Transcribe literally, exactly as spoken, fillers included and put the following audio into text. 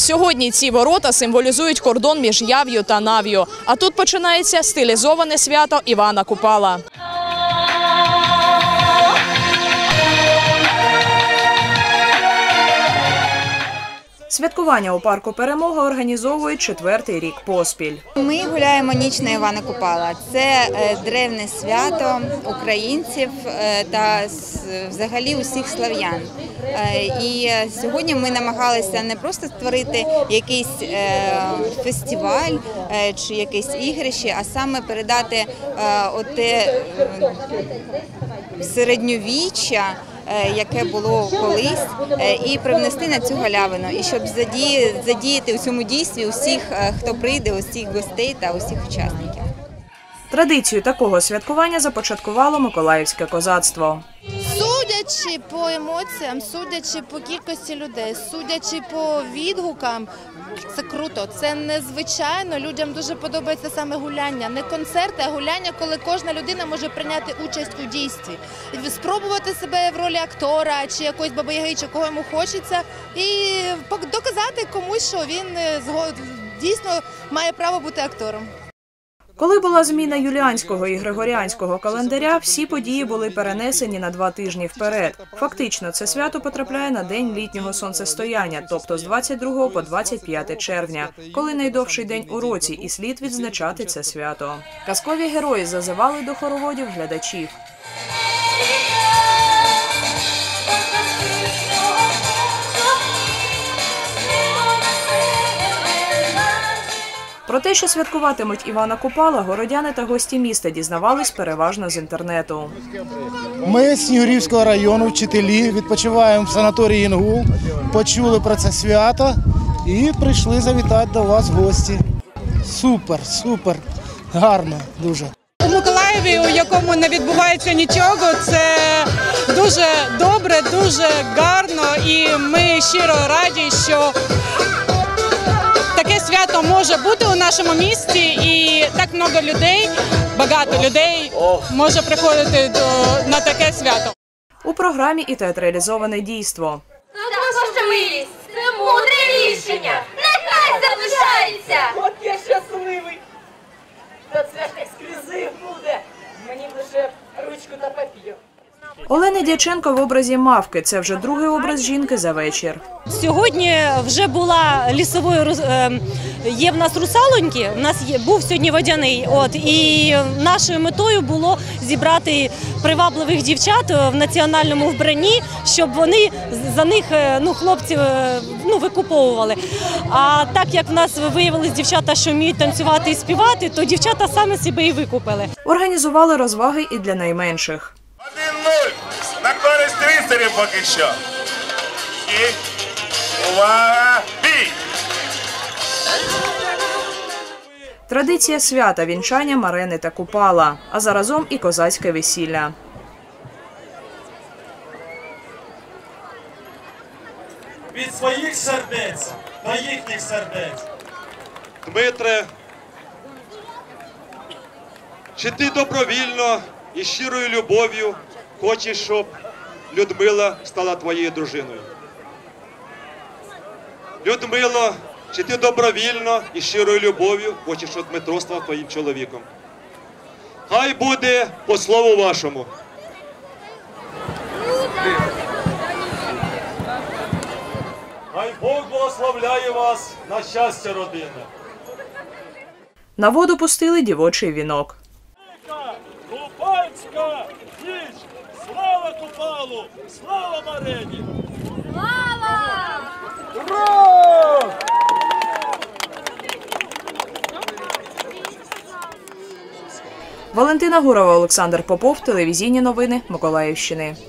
Сьогодні ці ворота символізують кордон між Яв'ю та Нав'ю. А тут починається стилізоване свято Івана Купала. Святкування у парку «Перемога» організовують четвертий рік поспіль. Ми гуляємо ніч на Івана Купала. Це древнє свято українців та взагалі усіх слав'ян. І сьогодні ми намагалися не просто створити якийсь фестиваль чи якесь ігрище, а саме передати оте середньовіччя, яке було колись, і привнести на цю галявину, і щоб задіяти у цьому дійстві усіх, хто прийде, усіх гостей та усіх учасників. Традицію такого святкування започаткувало миколаївське козацтво. Судячи по емоціям, судячи по кількості людей, судячи по відгукам, це круто, це незвичайно. Людям дуже подобається саме гуляння. Не концерти, а гуляння, коли кожна людина може прийняти участь у дійстві. Спробувати себе в ролі актора чи якоїсь баби-яги, чи кого йому хочеться, і доказати комусь, що він дійсно має право бути актором. Коли була зміна юліанського і григоріанського календаря, всі події були перенесені на два тижні вперед. Фактично, це свято потрапляє на день літнього сонцестояння, тобто з двадцять другого по двадцять п'яте червня, коли найдовший день у році, і слід відзначати це свято. Казкові герої зазивали до хороводів глядачів. Про те, що святкуватимуть Івана Купала, городяни та гості міста дізнавались переважно з інтернету. Ми з Снігурівського району, вчителі, відпочиваємо в санаторії «Інгул», почули про це свято і прийшли завітати до вас в гості. Супер, супер, гарно дуже. У Миколаєві, у якому не відбувається нічого, це дуже добре, дуже гарно, і ми щиро раді, що таке свято може бути у нашому місті, і так багато людей, багато людей може приходити до, на таке свято. У програмі і театралізоване дійство. Ваша милість, це мудре рішення, нехай залишається! От я щасливий, та це ж ексклюзив буде, мені лише ручку та папір. Олена Дяченко в образі Мавки – це вже другий образ жінки за вечір. Сьогодні вже була лісовою, є в нас русалоньки, в нас є, був сьогодні водяний, от, і нашою метою було зібрати привабливих дівчат в національному вбранні, щоб вони за них, ну, хлопців, ну, викуповували. А так як в нас виявились дівчата, що вміють танцювати і співати, то дівчата саме себе і викупили. Організували розваги і для найменших. один-нуль на користь рицарів поки що. І увага, бій! Традиція свята – вінчання Марени та Купала, а заразом і козацьке весілля. Від своїх сердець до їхніх сердець. Дмитре, чи ти добровільно і щирою любов'ю хочеш, щоб Людмила стала твоєю дружиною? Людмило, чи ти добровільно і щирою любов'ю хочеш, щоб Дмитро став твоїм чоловіком? Хай буде по слову вашому. Хай Бог благословляє вас на щастя родини. На воду пустили дівочий вінок. Купальська ніч! Слава Купалу! Слава Марені! Слава! Ура! Валентина Гурова, Олександр Попов, телевізійні новини Миколаївщини.